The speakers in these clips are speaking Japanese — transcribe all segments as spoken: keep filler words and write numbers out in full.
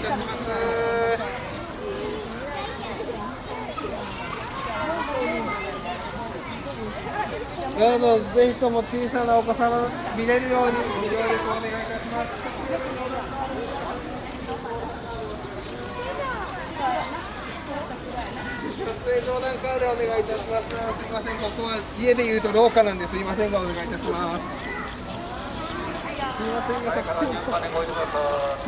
いたします。どうぞぜひとも小さなお子様見れるようにご協力お願いいたします。撮影上段カードお願いいたします。すみません、ここは家でいうと廊下なんですいませんがお願いいたします。すみませんが、 はいから順番でご移動ください。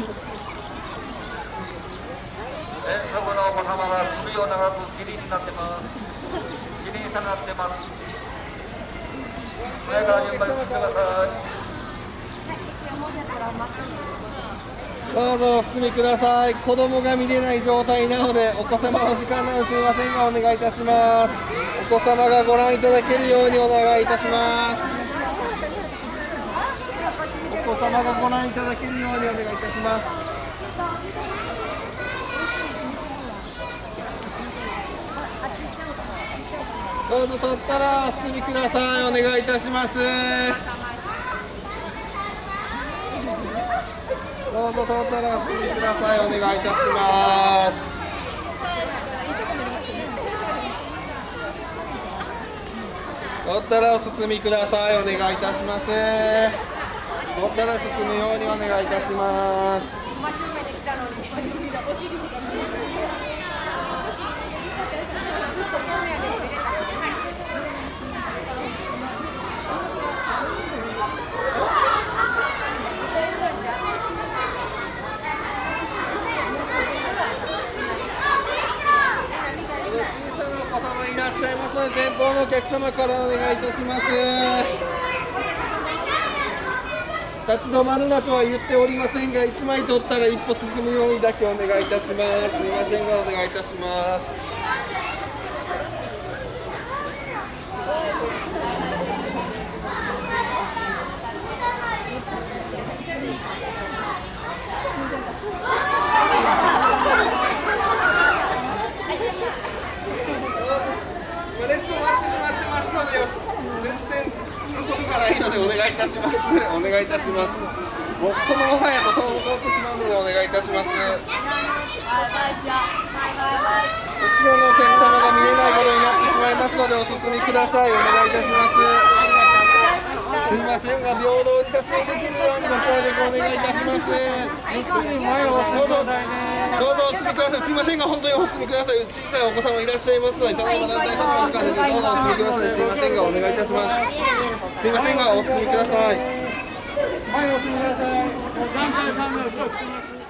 え、そこのお子様が首を長くキリンになってます。キリンさんになってます。はいから順番に進んでください。 どうぞお進みください。子供が見れない状態なのでお子様の時間なのですみませんがお願いいたします。お子様がご覧いただけるようにお願いいたします。お子様がご覧いただけるようにお願いいたします。どうぞ取ったらお進みください。お願いいたします。どうぞ取ったらお進みください。お願いいたします。取ったらお進みください。お願いいたします。取ったら進むようにお願いいたします。いらっしゃいますので前方のお客様からお願いいたします。立ち止まるなとは言っておりませんがいちまい取ったら一歩進むようにだけお願いいたします。すいませんがお願いいたします。いいのでお願いいたします。お願いいたします。もうこのままやと遠のってしまうのでお願いいたします。後ろのお客様が見えないことになってしまいますのでお進みください。お願いいたします。すいませんが平等に撮影できるようにご協力お願いいたします。どうぞどうぞお進みください。すいませんが本当にお進みください。小さいお子様いらっしゃいますのでただいま団体様の時間です。どうぞお進みください。すいませんがお願いいたします。すいませんがお進みください。 はい、お進みください。団体さんの後ろ来てます。